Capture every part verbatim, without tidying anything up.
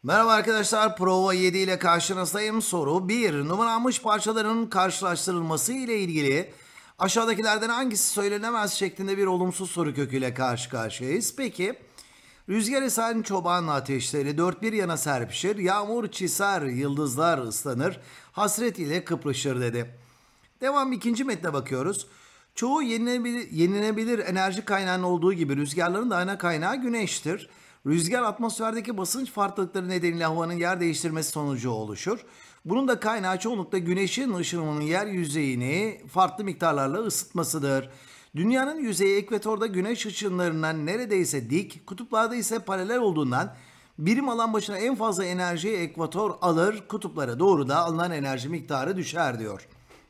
Merhaba arkadaşlar, prova yedi ile karşınızdayım. Soru bir. Numaranmış parçaların karşılaştırılması ile ilgili aşağıdakilerden hangisi söylenemez şeklinde bir olumsuz soru köküyle karşı karşıyayız. Peki, rüzgar esen çoban ateşleri dört bir yana serpişir, yağmur çiser, yıldızlar ıslanır, hasret ile kıpırışır dedi. Devam ikinci metne bakıyoruz. Çoğu yenilebilir, yenilebilir enerji kaynağının olduğu gibi rüzgarların da ana kaynağı güneştir. Rüzgar atmosferdeki basınç farklılıkları nedeniyle havanın yer değiştirmesi sonucu oluşur. Bunun da kaynağı çoğunlukla güneşin ışınının yer yüzeyini farklı miktarlarla ısıtmasıdır. Dünyanın yüzeyi ekvatorda güneş ışınlarından neredeyse dik, kutuplarda ise paralel olduğundan birim alan başına en fazla enerjiyi ekvator alır, kutuplara doğru da alınan enerji miktarı düşer diyor.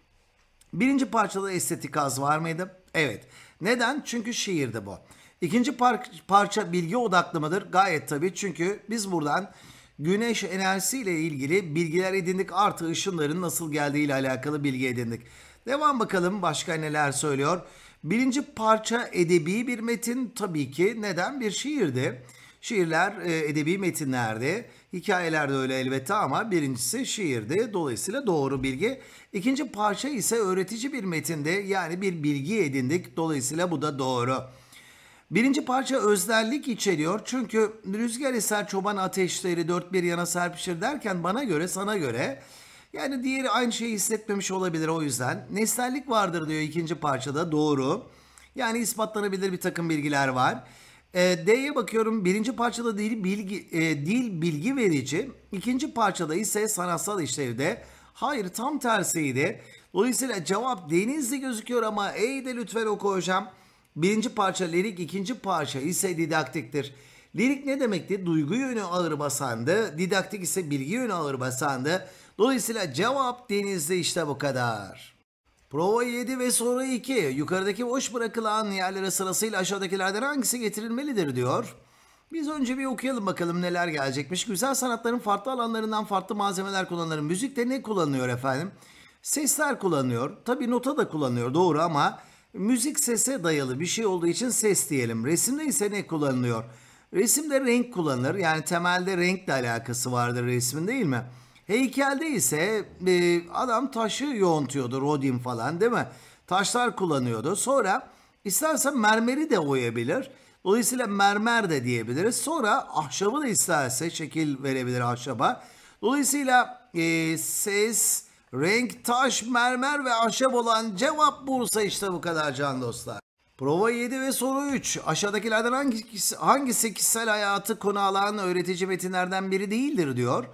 Birinci parçada estetik haz var mıydı? Evet. Neden? Çünkü şiirdi bu. İkinci par- parça bilgi odaklı mıdır? Gayet tabii. Çünkü biz buradan güneş enerjisiyle ilgili bilgiler edindik. Artı ışınların nasıl geldiği ile alakalı bilgi edindik. Devam bakalım başka neler söylüyor. Birinci parça edebi bir metin tabii ki. Neden? Bir şiirdi. Şiirler e, edebi metinlerdi. Hikayeler de öyle elbette ama birincisi şiirdi. Dolayısıyla doğru bilgi. İkinci parça ise öğretici bir metinde, yani bir bilgi edindik. Dolayısıyla bu da doğru. Birinci parça öznellik içeriyor. Çünkü rüzgar eser çoban ateşleri dört bir yana serpişir derken bana göre, sana göre, yani diğeri aynı şeyi hissetmemiş olabilir, o yüzden. Nesnellik vardır diyor ikinci parçada, doğru. Yani ispatlanabilir bir takım bilgiler var. E, D'ye bakıyorum. Birinci parçada dil bilgi, e, dil bilgi verici. İkinci parçada ise sanatsal işlevde. Hayır, tam tersiydi. Dolayısıyla cevap denizli gözüküyor ama E'yi de lütfen oku hocam. Birinci parça lirik, ikinci parça ise didaktiktir. Lirik ne demekti? Duygu yönü ağır basandı. Didaktik ise bilgi yönü ağır basandı. Dolayısıyla cevap denizli, işte bu kadar. Prova yedi ve soru iki. Yukarıdaki boş bırakılan yerlere sırasıyla aşağıdakilerden hangisi getirilmelidir diyor. Biz önce bir okuyalım bakalım neler gelecekmiş. Güzel sanatların farklı alanlarından farklı malzemeler kullanılır. Müzikte ne kullanıyor efendim? Sesler kullanıyor. Tabii nota da kullanıyor, doğru, ama müzik sese dayalı bir şey olduğu için ses diyelim. Resimde ise ne kullanılıyor? Resimde renk kullanılır. Yani temelde renkle alakası vardır resmin, değil mi? Heykelde ise e, adam taşı yoğuntuyordu, rodyum falan, değil mi? Taşlar kullanıyordu. Sonra istersen mermeri de oyabilir. Dolayısıyla mermer de diyebiliriz. Sonra ahşabı da isterse şekil verebilir ahşaba. Dolayısıyla e, ses, renk, taş, mermer ve ahşap olan cevap Bursa, işte bu kadar can dostlar. Prova yedi ve soru üç. Aşağıdakilerden hangisi, hangisi kişisel hayatı konu alan öğretici metinlerden biri değildir diyor.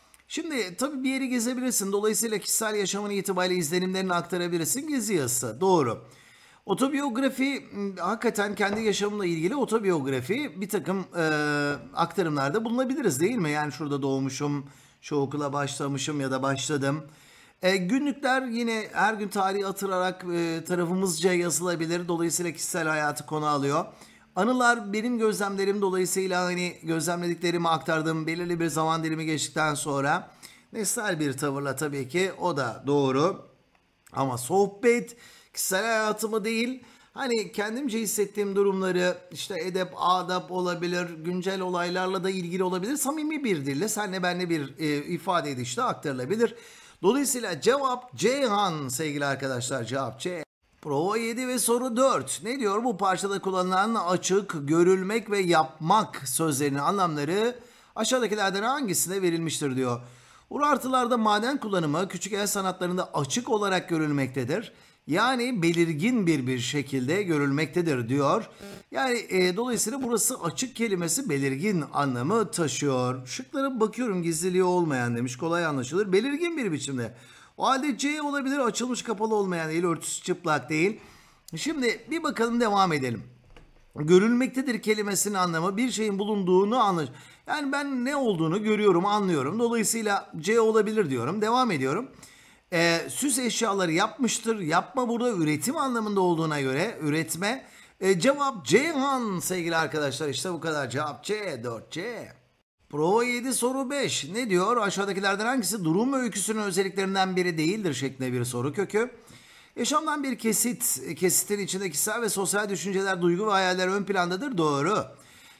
Şimdi tabii bir yeri gezebilirsin. Dolayısıyla kişisel yaşamın itibariyle izlenimlerini aktarabilirsin. Gezi yazısı. Doğru. Otobiyografi, hakikaten kendi yaşamımla ilgili otobiyografi bir takım e, aktarımlarda bulunabiliriz, değil mi? Yani şurada doğmuşum, şu okula başlamışım ya da başladım. E, günlükler yine her gün tarihi hatırarak e, tarafımızca yazılabilir. Dolayısıyla kişisel hayatı konu alıyor. Anılar benim gözlemlerim, dolayısıyla hani gözlemlediklerimi aktardığım belirli bir zaman dilimi geçtikten sonra nesnel bir tavırla, tabii ki o da doğru. Ama sohbet kişisel hayatımı değil, hani kendimce hissettiğim durumları, işte edep, adap olabilir, güncel olaylarla da ilgili olabilir. Samimi bir dille senle benle bir e, ifade edişle aktarılabilir. Dolayısıyla cevap Ceyhan sevgili arkadaşlar, cevap C. Prova yedi ve soru dört. Ne diyor? Bu parçada kullanılan açık, görülmek ve yapmak sözlerinin anlamları aşağıdakilerden hangisine verilmiştir diyor. Urartılarda maden kullanımı küçük el sanatlarında açık olarak görülmektedir. Yani belirgin bir bir şekilde görülmektedir diyor. Yani e, dolayısıyla burası açık kelimesi belirgin anlamı taşıyor. Şıklara bakıyorum, gizliliği olmayan demiş, kolay anlaşılır. Belirgin bir biçimde. O halde C olabilir, açılmış kapalı olmayan değil, örtüsü çıplak değil. Şimdi bir bakalım, devam edelim. Görülmektedir kelimesinin anlamı bir şeyin bulunduğunu anlar. Yani ben ne olduğunu görüyorum, anlıyorum. Dolayısıyla C olabilir diyorum. Devam ediyorum. Ee, süs eşyaları yapmıştır. Yapma burada üretim anlamında olduğuna göre üretme. Ee, cevap Ceyhan sevgili arkadaşlar. İşte bu kadar. Cevap C, dört C. Prova yedi soru beş. Ne diyor? Aşağıdakilerden hangisi durum öyküsünün özelliklerinden biri değildir şeklinde bir soru kökü. Yaşamdan bir kesit, kesitin içinde kişisel ve sosyal düşünceler, duygu ve hayaller ön plandadır. Doğru.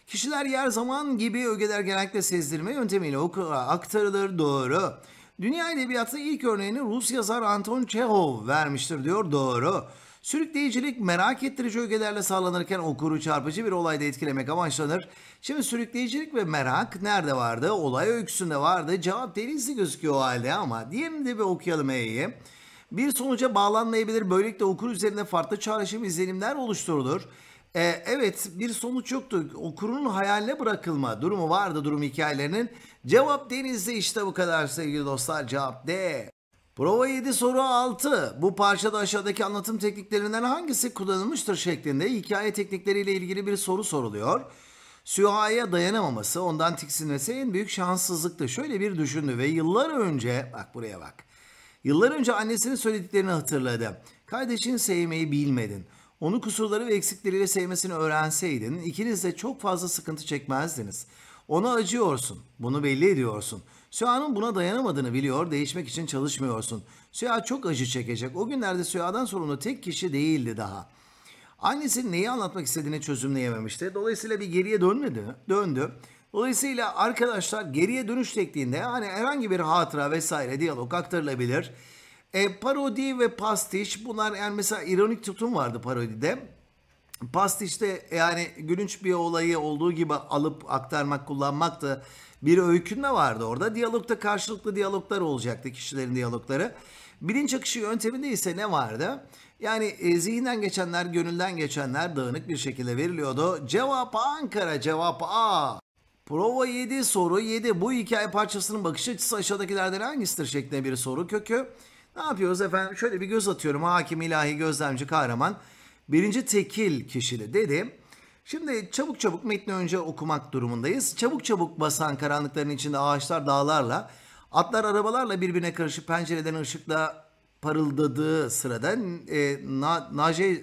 Kişiler yer zaman gibi ögeler genellikle sezdirme yöntemiyle okula aktarılır. Doğru. Dünya edebiyatı ilk örneğini Rus yazar Anton Çehov vermiştir diyor. Doğru. Sürükleyicilik merak ettirici ögelerle sağlanırken okuru çarpıcı bir olayda etkilemek amaçlanır. Şimdi sürükleyicilik ve merak nerede vardı? Olay öyküsünde vardı. Cevap denizli gözüküyor o halde ama diğerini de bir okuyalım E'yi. Bir sonuca bağlanmayabilir. Böylelikle okur üzerinde farklı çağrışım izlenimler oluşturulur. Ee, evet bir sonuç yoktu. Okurun hayaline bırakılma durumu vardı durum hikayelerinin. Cevap denizde işte bu kadar sevgili dostlar. Cevap D. Prova yedi soru altı. Bu parçada aşağıdaki anlatım tekniklerinden hangisi kullanılmıştır şeklinde hikaye teknikleriyle ilgili bir soru soruluyor. Süha'ya dayanamaması, ondan tiksinmesi en büyük şanssızlıktı. Şöyle bir düşündü ve yıllar önce, bak buraya bak. Yıllar önce annesinin söylediklerini hatırladı. Kardeşini sevmeyi bilmedin. Onu kusurları ve eksikleriyle sevmesini öğrenseydin ikiniz de çok fazla sıkıntı çekmezdiniz. Ona acıyorsun. Bunu belli ediyorsun. Süha'nın buna dayanamadığını biliyor, değişmek için çalışmıyorsun. Süha çok acı çekecek. O günlerde Süha'dan sorumlu tek kişi değildi daha. Annesi neyi anlatmak istediğini çözümleyememişti. Dolayısıyla bir geriye dönmedi, döndü. Dolayısıyla arkadaşlar geriye dönüş tekniğinde hani herhangi bir hatıra vesaire diyalog aktarılabilir. E, parodi ve pastiş bunlar yani mesela ironik tutum vardı parodide. Pastiçte yani gülünç bir olayı olduğu gibi alıp aktarmak, kullanmak da bir öykünme vardı orada. Diyalogda karşılıklı diyaloglar olacaktı, kişilerin diyalogları. Bilinç akışı yönteminde ise ne vardı? Yani e, zihinden geçenler, gönülden geçenler dağınık bir şekilde veriliyordu. Cevap Ankara, cevap A. Prova yedi soru yedi. Bu hikaye parçasının bakış açısı aşağıdakilerden hangisidir şeklinde bir soru kökü. Ne yapıyoruz efendim? Şöyle bir göz atıyorum. Hakim, ilahi, gözlemci, kahraman. Birinci tekil kişili dedim. Şimdi çabuk çabuk metni önce okumak durumundayız. Çabuk çabuk basan karanlıkların içinde ağaçlar dağlarla, atlar arabalarla birbirine karışıp pencereden ışıkla parıldadığı sırada e, na, Naje,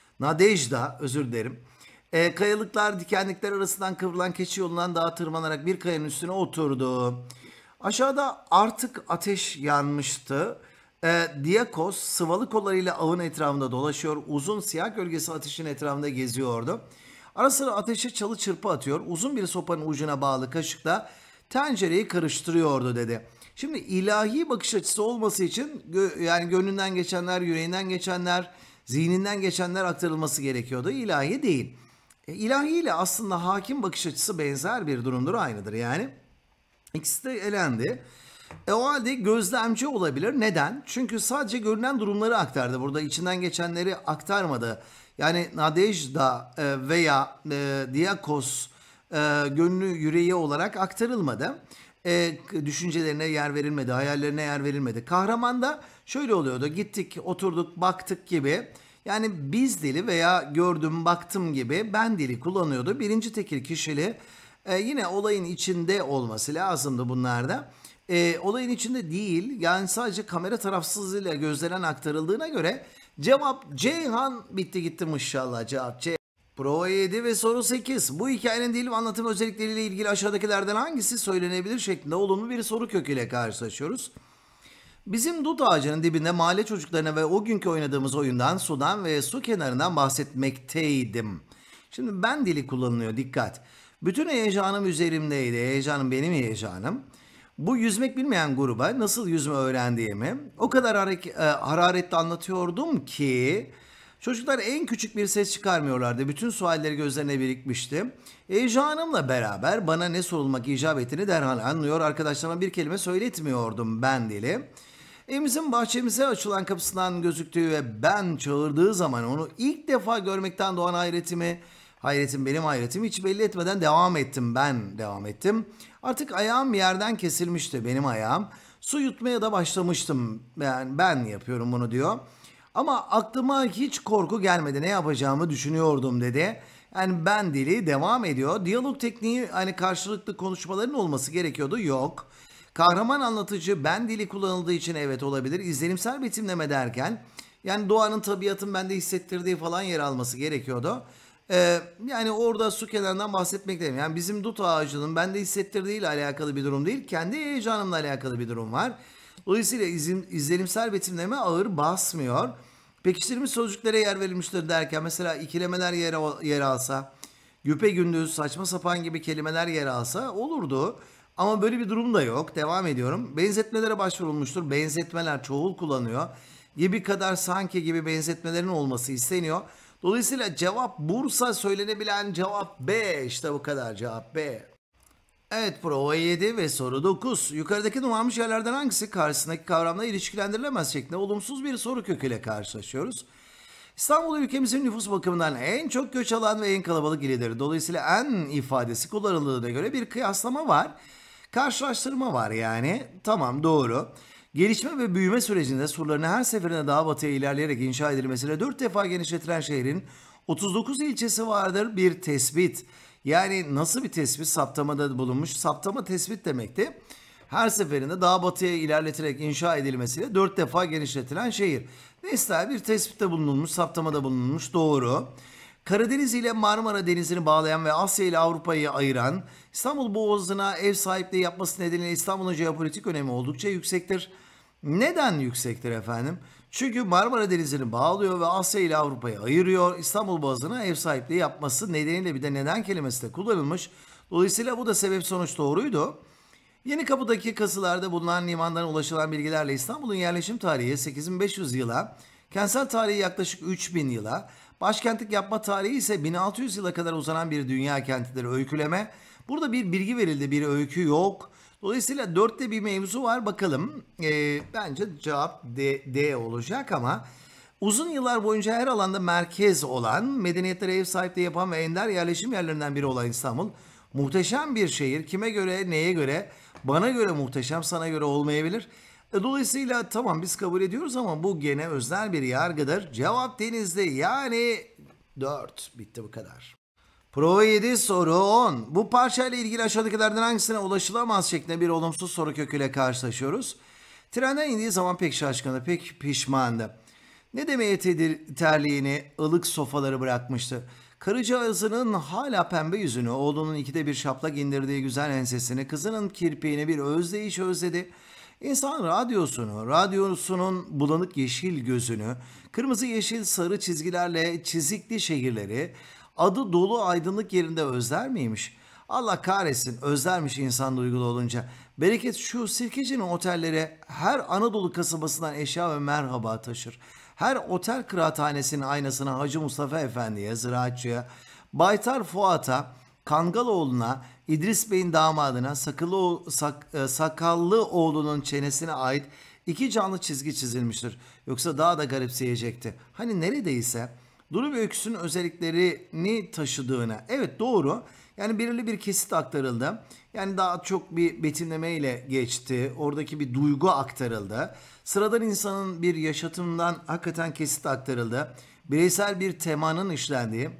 Nadejda özür dilerim. E, kayalıklar dikenlikler arasından kıvrılan keçi yolundan dağa tırmanarak bir kayanın üstüne oturdu. Aşağıda artık ateş yanmıştı. E, Diakos sıvalı kollarıyla avın etrafında dolaşıyor. Uzun siyah gölgesi ateşin etrafında geziyordu. Ara sıra ateşe çalı çırpı atıyor. Uzun bir sopanın ucuna bağlı kaşıkla tencereyi karıştırıyordu dedi. Şimdi ilahi bakış açısı olması için gö- yani gönlünden geçenler, yüreğinden geçenler, zihninden geçenler aktarılması gerekiyordu. İlahi değil. E, ilahi ile aslında hakim bakış açısı benzer bir durumdur, aynıdır yani. İkisi de elendi. E o halde gözlemci olabilir. Neden? Çünkü sadece görünen durumları aktardı. Burada içinden geçenleri aktarmadı. Yani Nadejda e, veya e, Diakos e, gönlü yüreği olarak aktarılmadı. E, düşüncelerine yer verilmedi, hayallerine yer verilmedi. Kahramanda şöyle oluyordu. Gittik, oturduk, baktık gibi. Yani biz dili veya gördüm, baktım gibi ben dili kullanıyordu. Birinci tekil kişili e, yine olayın içinde olması lazımdı bunlarda. E, olayın içinde değil, yani sadece kamera tarafsızlığıyla gözlenen aktarıldığına göre cevap Ceyhan. Bitti gitti maşallah, cevap C. Prova yedi ve soru sekiz. Bu hikayenin dil ve anlatım özellikleriyle ilgili aşağıdakilerden hangisi söylenebilir şeklinde olumlu bir soru köküyle karşılaşıyoruz. Bizim dut ağacının dibinde mahalle çocuklarına ve o günkü oynadığımız oyundan, sudan ve su kenarından bahsetmekteydim. Şimdi ben dili kullanılıyor, dikkat. Bütün heyecanım üzerimdeydi. Heyecanım benim heyecanım. Bu yüzmek bilmeyen gruba nasıl yüzme öğrendiğimi o kadar harek- e, hararetli anlatıyordum ki çocuklar en küçük bir ses çıkarmıyorlardı. Bütün sualleri gözlerine birikmişti. Heyecanımla beraber bana ne sorulmak icap ettiğini derhal anlıyor. Arkadaşlarıma bir kelime söyletmiyordum ben dili. Evimizin bahçemize açılan kapısından gözüktüğü ve ben çağırdığı zaman onu ilk defa görmekten doğan hayretimi, hayretim benim hayretim hiç belli etmeden devam ettim, ben devam ettim. Artık ayağım yerden kesilmişti, benim ayağım. Su yutmaya da başlamıştım, yani ben yapıyorum bunu diyor. Ama aklıma hiç korku gelmedi, ne yapacağımı düşünüyordum dedi. Yani ben dili devam ediyor. Diyalog tekniği, hani karşılıklı konuşmaların olması gerekiyordu, yok. Kahraman anlatıcı ben dili kullanıldığı için evet olabilir. İzlenimsel betimleme derken yani doğanın, tabiatın bende hissettirdiği falan yer alması gerekiyordu. Ee, yani orada su kenarından bahsetmek değil. Yani bizim dut ağacının bende hissettirdiğiyle alakalı bir durum değil. Kendi heyecanımla alakalı bir durum var. Dolayısıyla izin, izlenimsel betimleme ağır basmıyor. Pekiştirilmiş sözcüklere yer verilmiştir derken mesela ikilemeler yer, yer alsa, güpegündüz, saçma sapan gibi kelimeler yer alsa olurdu. Ama böyle bir durum da yok. Devam ediyorum. Benzetmelere başvurulmuştur. Benzetmeler çoğul kullanıyor. Gibi kadar sanki gibi benzetmelerin olması isteniyor. Dolayısıyla cevap Bursa söylenebilen cevap B. İşte bu kadar, cevap B. Evet, prova yedi ve soru dokuz. Yukarıdaki numaralanmış yerlerden hangisi karşısındaki kavramla ilişkilendirilemez şeklinde olumsuz bir soru köküyle karşılaşıyoruz. İstanbul ülkemizin nüfus bakımından en çok göç alan ve en kalabalık ilidir. Dolayısıyla en ifadesi kullanıldığına göre bir kıyaslama var. Karşılaştırma var yani. Tamam, doğru. Gelişme ve büyüme sürecinde surlarını her seferinde daha batıya ilerleyerek inşa edilmesiyle dört defa genişletilen şehrin otuz dokuz ilçesi vardır. Bir tespit. Yani nasıl bir tespit? Saptamada bulunmuş. Saptama tespit demekti. Her seferinde daha batıya ilerleterek inşa edilmesiyle dört defa genişletilen şehir. Nesnel bir tespitte bulunulmuş, saptamada bulunmuş. Doğru. Karadeniz ile Marmara Denizi'ni bağlayan ve Asya ile Avrupa'yı ayıran İstanbul Boğazı'na ev sahipliği yapması nedeniyle İstanbul'un jeopolitik önemi oldukça yüksektir. Neden yüksektir efendim? Çünkü Marmara Denizi'ni bağlıyor ve Asya ile Avrupa'yı ayırıyor. İstanbul Boğazı'na ev sahipliği yapması nedeniyle bir de neden kelimesi de kullanılmış. Dolayısıyla bu da sebep sonuç doğruydu. Yenikapı'daki kazılarda bulunan limandan ulaşılan bilgilerle İstanbul'un yerleşim tarihi sekiz bin beş yüz yıla, kentsel tarihi yaklaşık üç bin yıla, başkentlik yapma tarihi ise bin altı yüz yıla kadar uzanan bir dünya kentidir öyküleme. Burada bir bilgi verildi, bir öykü yok. Dolayısıyla dörtte bir mevzu var. Bakalım, ee, bence cevap D, D olacak ama uzun yıllar boyunca her alanda merkez olan, medeniyetlere ev sahipliği yapan ve ender yerleşim yerlerinden biri olan İstanbul muhteşem bir şehir. Kime göre, neye göre? Bana göre muhteşem, sana göre olmayabilir. Dolayısıyla tamam, biz kabul ediyoruz ama bu gene öznel bir yargıdır. Cevap Denizli, yani dört. Bitti, bu kadar. Prova yedi, soru on. Bu parçayla ilgili aşağıdakilerden hangisine ulaşılamaz şeklinde bir olumsuz soru köküyle karşılaşıyoruz. Trenden indiği zaman pek şaşkındı, pek pişmandı. Ne demeye tedir, terliğini, ılık sofaları bırakmıştı. Karıcağızının hala pembe yüzünü, oğlunun ikide bir şaplak indirdiği güzel ensesini, kızının kirpiğini bir özleyiş özledi. İnsan radyosunu, radyosunun bulanık yeşil gözünü, kırmızı yeşil sarı çizgilerle çizikli şehirleri, adı dolu aydınlık yerinde özler miymiş? Allah kahretsin, özlermiş insan duygulu olunca. Bereket şu, Sirkeci'nin otelleri her Anadolu kasabasından eşya ve merhaba taşır. Her otel kıraathanesinin aynasına Hacı Mustafa Efendi'ye, ziraatçıya, Baytar Fuat'a, Kangaloğlu'na, İdris Bey'in damadına, Sakılı, sak, Sakallı oğlunun çenesine ait iki canlı çizgi çizilmiştir. Yoksa daha da garipseyecekti. Hani neredeyse Duru ve öyküsünün özelliklerini taşıdığına. Evet, doğru. Yani belirli bir kesit aktarıldı. Yani daha çok bir betimleme ile geçti. Oradaki bir duygu aktarıldı. Sıradan insanın bir yaşatımından hakikaten kesit aktarıldı. Bireysel bir temanın işlendiği.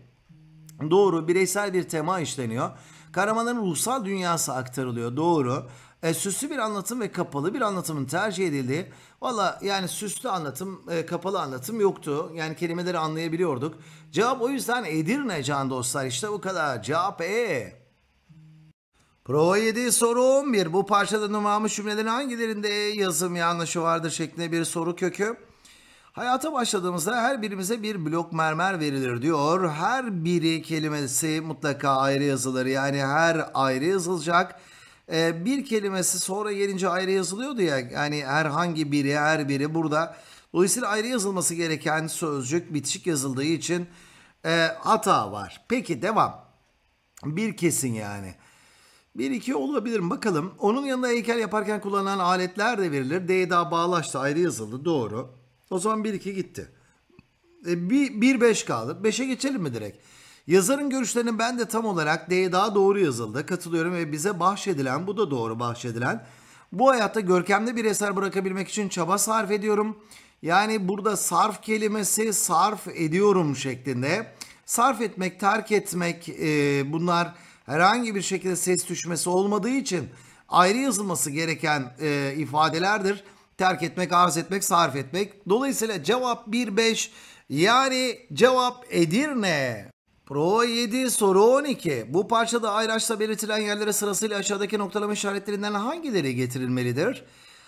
Doğru, bireysel bir tema işleniyor. Kahramanların ruhsal dünyası aktarılıyor. Doğru. E, süslü bir anlatım ve kapalı bir anlatımın tercih edildiği. Valla yani süslü anlatım, e, kapalı anlatım yoktu. Yani kelimeleri anlayabiliyorduk. Cevap o yüzden Edirne can dostlar. İşte bu kadar. Cevap E. Prova yedi, soru on bir. Bu parçada numaralanmış cümlelerin hangilerinde yazım yanlışı vardır şeklinde bir soru kökü. Hayata başladığımızda her birimize bir blok mermer verilir diyor. Her biri kelimesi mutlaka ayrı yazılır. Yani her ayrı yazılacak. Ee, bir kelimesi sonra gelince ayrı yazılıyordu ya. Yani herhangi biri, her biri burada. Dolayısıyla ayrı yazılması gereken sözcük bitişik yazıldığı için e, hata var. Peki devam. Bir kesin yani. Bir iki olabilir mi? Bakalım. Onun yanında heykel yaparken kullanılan aletler de verilir. D daha bağlaçta ayrı yazıldı. Doğru. O zaman bir iki gitti. E, bir beş kaldı. beşe geçelim mi direkt? Yazarın görüşlerini ben de tam olarak D daha doğru yazıldı. Katılıyorum ve bize bahşedilen, bu da doğru bahşedilen. Bu hayatta görkemli bir eser bırakabilmek için çaba sarf ediyorum. Yani burada sarf kelimesi sarf ediyorum şeklinde. Sarf etmek, terk etmek e, bunlar herhangi bir şekilde ses düşmesi olmadığı için ayrı yazılması gereken e, ifadelerdir. Terk etmek, arz etmek, sarf etmek. Dolayısıyla cevap bir beş, yani cevap Edirne. Prova yedi, soru on iki. Bu parçada ayraçla belirtilen yerlere sırasıyla aşağıdaki noktalama işaretlerinden hangileri getirilmelidir?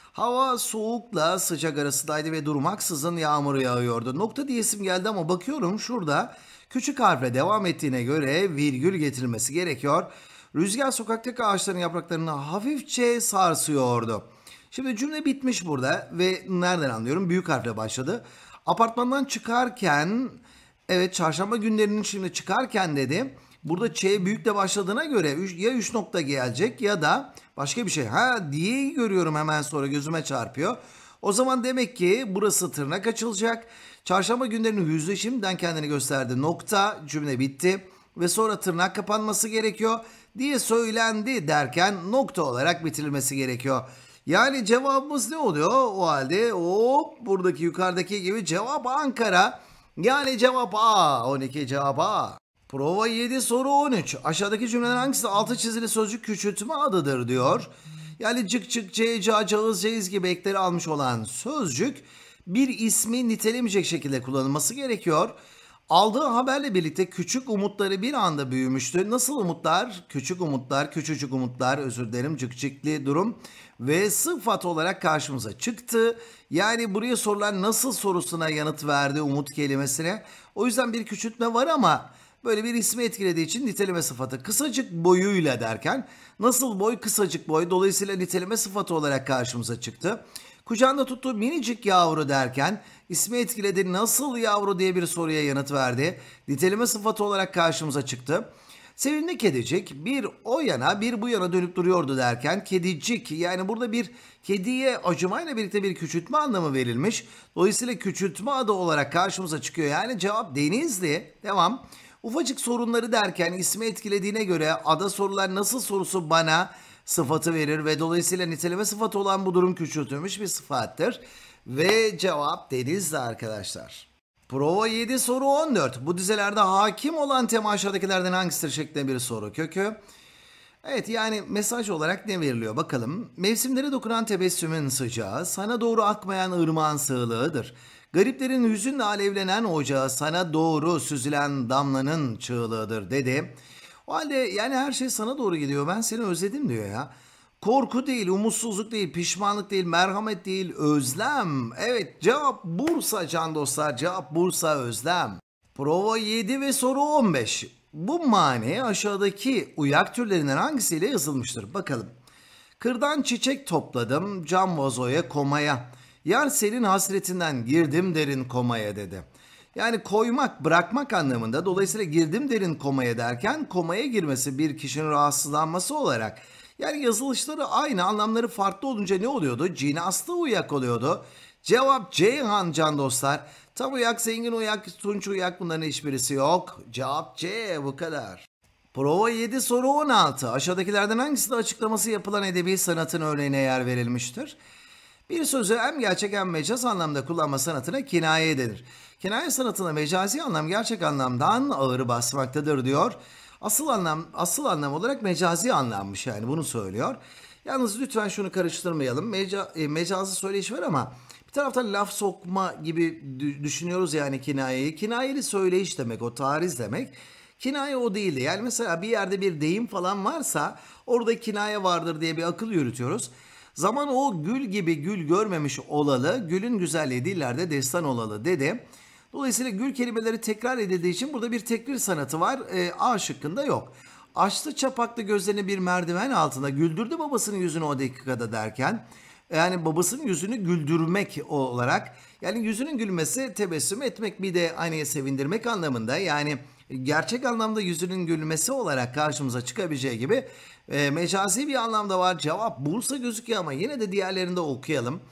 Hava soğukla sıcak arasındaydı ve durmaksızın yağmur yağıyordu. Nokta diyesim geldi ama bakıyorum şurada küçük harfle devam ettiğine göre virgül getirilmesi gerekiyor. Rüzgar sokaktaki ağaçların yapraklarını hafifçe sarsıyordu. Şimdi cümle bitmiş burada ve nereden anlıyorum? Büyük harfle başladı. Apartmandan çıkarken, evet çarşamba günlerinin şimdi çıkarken dedi. Burada Ç büyükle başladığına göre ya üç nokta gelecek ya da başka bir şey. Ha diyeyi görüyorum hemen sonra gözüme çarpıyor. O zaman demek ki burası tırnak açılacak. Çarşamba günlerinin yüzde şimdiden kendini gösterdi. Nokta, cümle bitti ve sonra tırnak kapanması gerekiyor diye söylendi derken nokta olarak bitirilmesi gerekiyor. Yani cevabımız ne oluyor? O halde hop buradaki yukarıdaki gibi cevap Ankara. Yani cevap A. on iki cevap A. Prova yedi soru on üç. Aşağıdaki cümlelerin hangisi altı çizili sözcük küçültme adıdır diyor. Yani cık cık, ce, ca, cağız, ceyiz gibi ekleri almış olan sözcük bir ismi nitelemeyecek şekilde kullanılması gerekiyor. Aldığı haberle birlikte küçük umutları bir anda büyümüştü. Nasıl umutlar? Küçük umutlar, küçücük umutlar, özür dilerim, cıkcıklı durum ve sıfat olarak karşımıza çıktı. Yani buraya sorulan nasıl sorusuna yanıt verdi umut kelimesine. O yüzden bir küçültme var ama böyle bir ismi etkilediği için niteleme sıfatı kısacık boyuyla derken nasıl boy kısacık boy dolayısıyla niteleme sıfatı olarak karşımıza çıktı. Kucağında tuttuğu minicik yavru derken ismi etkiledi nasıl yavru diye bir soruya yanıt verdi. Niteleme sıfatı olarak karşımıza çıktı. Sevimli kedicik bir o yana bir bu yana dönüp duruyordu derken kedicik yani burada bir kediye acımayla birlikte bir küçültme anlamı verilmiş. Dolayısıyla küçültme adı olarak karşımıza çıkıyor. Yani cevap Denizli. Devam. Ufacık sorunları derken ismi etkilediğine göre ada sorular nasıl sorusu bana sıfatı verir ve dolayısıyla niteleme sıfatı olan bu durum küçültülmüş bir sıfattır. Ve cevap Denizli arkadaşlar. Prova yedi soru on dört. Bu dizelerde hakim olan tema aşağıdakilerden hangisidir şeklinde bir soru kökü. Evet yani mesaj olarak ne veriliyor bakalım. Mevsimlere dokunan tebessümün sıcağı, sana doğru akmayan ırmağın sığlığıdır. Gariplerin hüzünle alevlenen ocağı, sana doğru süzülen damlanın çığlığıdır dedi. O halde yani her şey sana doğru gidiyor. Ben seni özledim diyor ya. Korku değil, umutsuzluk değil, pişmanlık değil, merhamet değil, özlem. Evet cevap Bursa can dostlar. Cevap Bursa özlem. Prova yedi ve soru on beş. Bu mani aşağıdaki uyak türlerinden hangisiyle yazılmıştır? Bakalım. Kırdan çiçek topladım cam vazoya komaya. Yar senin hasretinden girdim derin komaya dedi. Yani koymak, bırakmak anlamında. Dolayısıyla girdim derin komaya derken komaya girmesi bir kişinin rahatsızlanması olarak. Yani yazılışları aynı, anlamları farklı olunca ne oluyordu? Cinaslı uyak oluyordu. Cevap Ceyhan can dostlar. Tam uyak, zengin uyak, tunç uyak bunların hiçbirisi yok. Cevap C bu kadar. Prova yedi soru on altı. Aşağıdakilerden hangisinde açıklaması yapılan edebi sanatın örneğine yer verilmiştir? Bir sözü hem gerçek hem mecaz anlamda kullanma sanatına kinaye denir. Kinaye sanatında mecazi anlam gerçek anlamdan ağır basmaktadır diyor. Asıl anlam asıl anlam olarak mecazi anlammış yani bunu söylüyor. Yalnız lütfen şunu karıştırmayalım. Meca, e, mecazi söyleyiş var ama bir taraftan laf sokma gibi düşünüyoruz yani kinayeyi. Kinayeli söyleyiş demek, o tariz demek. Kinaye o değildi. Yani mesela bir yerde bir deyim falan varsa orada kinaye vardır diye bir akıl yürütüyoruz. Zaman o gül gibi gül görmemiş olalı, gülün güzelliği dillerde destan olalı dedi. Dolayısıyla gül kelimeleri tekrar edildiği için burada bir tekrir sanatı var. E, A şıkkında yok. Açtı çapaklı gözlerini bir merdiven altında güldürdü babasının yüzünü o dakikada derken yani babasının yüzünü güldürmek olarak yani yüzünün gülmesi tebessüm etmek bir de hani sevindirmek anlamında yani gerçek anlamda yüzünün gülmesi olarak karşımıza çıkabileceği gibi e, mecazi bir anlamda var. Cevap Bursa gözüküyor ama yine de diğerlerini de okuyalım.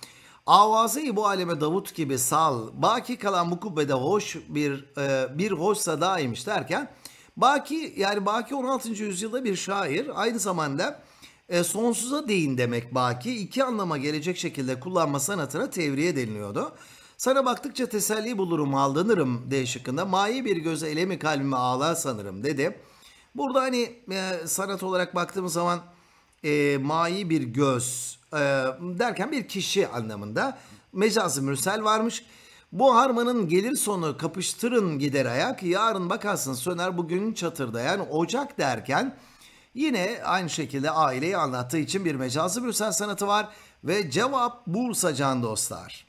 Avazı bu aleme Davut gibi sal, baki kalan bu kubbede hoş bir e, bir hoşsa dahimiş derken Baki yani Baki on altıncı yüzyılda bir şair aynı zamanda e, sonsuza değin demek Baki iki anlama gelecek şekilde kullanma sanatına tevriye deniliyordu. Sana baktıkça teselli bulurum aldanırım D şıkkında mayi bir göz ele mi kalbime ağlar sanırım dedi. Burada hani e, sanat olarak baktığımız zaman e, mayi bir göz e, derken bir kişi anlamında mecazi mürsel varmış. Bu harmanın gelir sonu kapıştırın gider ayak yarın bakarsın söner bugün çatırdayan ocak derken yine aynı şekilde aileyi anlattığı için bir mecazi mürsel sanatı var Ve cevap Bursa can dostlar.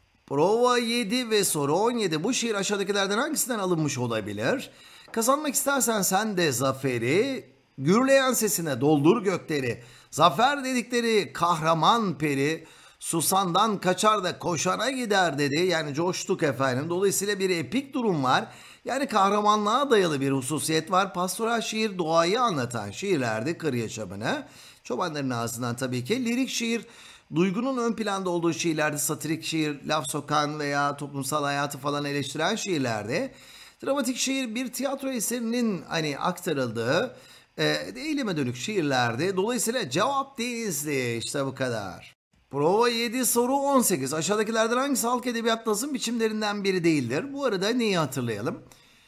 Prova yedi ve soru on yedi. Bu şiir aşağıdakilerden hangisinden alınmış olabilir? Kazanmak istersen sen de zaferi, gürleyen sesine doldur gökleri. Zafer dedikleri kahraman peri, susandan kaçar da koşana gider dedi. Yani coştuk efendim. Dolayısıyla bir epik durum var. Yani kahramanlığa dayalı bir hususiyet var. Pastoral şiir doğayı anlatan şiirlerde kır yaşamını. Çobanların ağzından tabii ki. Lirik şiir duygunun ön planda olduğu şiirlerde, satirik şiir, laf sokan veya toplumsal hayatı falan eleştiren şiirlerde. Dramatik şiir bir tiyatro eserinin hani aktarıldığı e, eyleme dönük şiirlerde. Dolayısıyla cevap Denizli. İşte bu kadar. Prova yedi soru on sekiz. Aşağıdakilerden hangisi halk edebiyat nazım biçimlerinden biri değildir? Bu arada neyi hatırlayalım?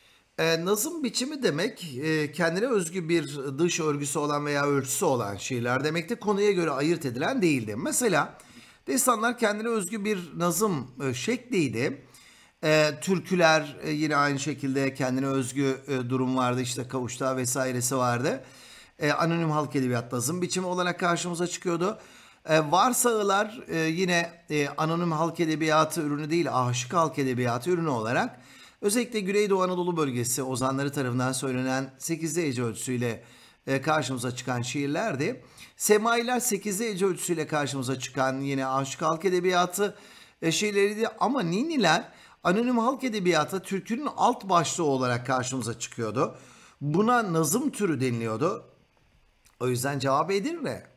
E, nazım biçimi demek e, kendine özgü bir dış örgüsü olan veya ölçüsü olan şiirler demekti. Konuya göre ayırt edilen değildi. Mesela destanlar kendine özgü bir nazım e, şekliydi. E, türküler e, yine aynı şekilde kendine özgü e, durum vardı. İşte kavuştağı vesairesi vardı. E, anonim halk edebiyat nazım biçimi olarak karşımıza çıkıyordu. E, varsağılar e, yine e, anonim halk edebiyatı ürünü değil, aşık halk edebiyatı ürünü olarak özellikle Güneydoğu Anadolu bölgesi ozanları tarafından söylenen sekizli hece ölçüsüyle e, karşımıza çıkan şiirlerdi. Semailer sekizli hece ölçüsüyle karşımıza çıkan yine aşık halk edebiyatı e, şiirleriydi. Ama ninniler anonim halk edebiyatı türkünün alt başlığı olarak karşımıza çıkıyordu. Buna nazım türü deniliyordu. O yüzden cevap Edirne.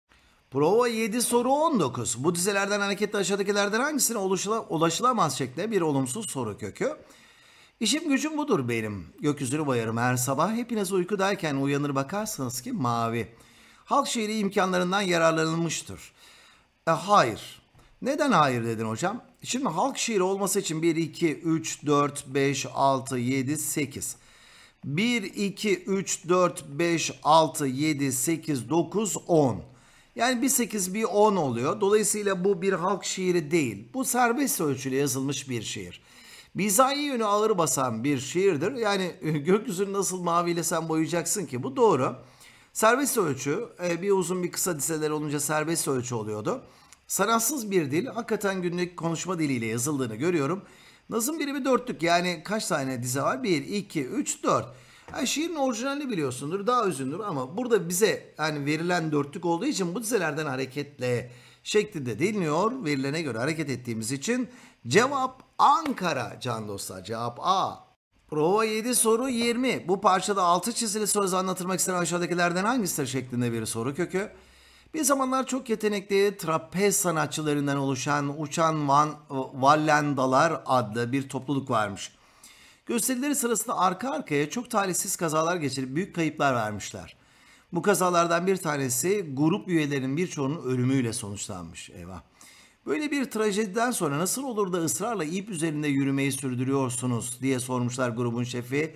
Prova yedi soru on dokuz. Bu dizelerden hareketle aşağıdakilerden hangisine ulaşıla, ulaşılamaz şeklinde bir olumsuz soru kökü. İşim gücüm budur benim. Gökyüzünü boyarım her sabah. Hepiniz uykudayken uyanır bakarsınız ki mavi. Halk şiiri imkanlarından yararlanılmıştır. E, hayır. Neden hayır dedin hocam? Şimdi halk şiiri olması için bir, iki, üç, dört, beş, altı, yedi, sekiz. bir, iki, üç, dört, beş, altı, yedi, sekiz, dokuz, on. Yani bir sekiz bir on oluyor. Dolayısıyla bu bir halk şiiri değil. Bu serbest ölçüyle yazılmış bir şiir. Mizai yönü ağır basan bir şiirdir. Yani gökyüzünü nasıl maviyle sen boyayacaksın ki? Bu doğru. Serbest ölçü, bir uzun bir kısa dizeler olunca serbest ölçü oluyordu. Sanatsız bir dil, hakikaten günlük konuşma diliyle yazıldığını görüyorum. Nazım birimi dörtlük, yani kaç tane dize var? bir, iki, üç, dört. Yani şiirin orijinalini biliyorsundur, daha uzundur ama burada bize yani verilen dörtlük olduğu için bu dizelerden hareketle şeklinde deniliyor. Verilene göre hareket ettiğimiz için cevap Ankara can dostlar. Cevap A. Prova yedi soru yirmi. Bu parçada altı çizili söz anlatılmak istenen aşağıdakilerden hangisidir şeklinde bir soru kökü. Bir zamanlar çok yetenekli trapez sanatçılarından oluşan Uçan Van Vallendalar adlı bir topluluk varmış. Gösterileri sırasında arka arkaya çok talihsiz kazalar geçirip büyük kayıplar vermişler. Bu kazalardan bir tanesi grup üyelerinin birçoğunun ölümüyle sonuçlanmış. Eyvah. Böyle bir trajediden sonra nasıl olur da ısrarla ip üzerinde yürümeyi sürdürüyorsunuz diye sormuşlar grubun şefi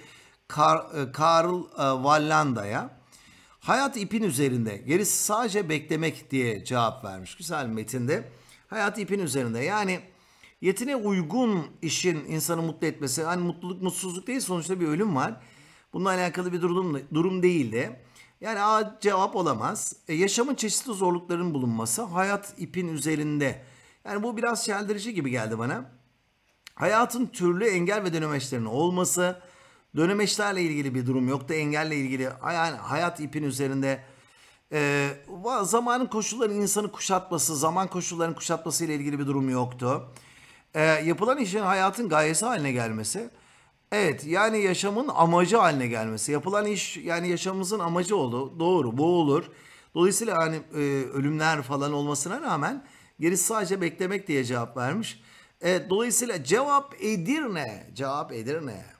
Karl Wallanda'ya. Hayat ipin üzerinde, gerisi sadece beklemek diye cevap vermiş. Güzel metinde. Hayat ipin üzerinde, yani yetine uygun işin insanı mutlu etmesi. Hani mutluluk mutsuzluk değil, sonuçta bir ölüm var. Bununla alakalı bir durum, durum değildi. Yani A cevap olamaz. E, yaşamın çeşitli zorlukların bulunması, hayat ipin üzerinde. Yani bu biraz çeldirici gibi geldi bana. Hayatın türlü engel ve dönemeçlerinin olması, dönemeçlerle ilgili bir durum yoktu. Engelle ilgili, yani hayat ipin üzerinde. E, zamanın koşullarının insanı kuşatması, zaman koşullarının kuşatması ile ilgili bir durum yoktu. E, yapılan işin hayatın gayesi haline gelmesi. Evet, yani yaşamın amacı haline gelmesi. Yapılan iş yani yaşamımızın amacı oldu. Doğru, bu olur. Dolayısıyla hani e, ölümler falan olmasına rağmen gerisi sadece beklemek diye cevap vermiş. Evet, dolayısıyla cevap Edirne. Cevap Edirne.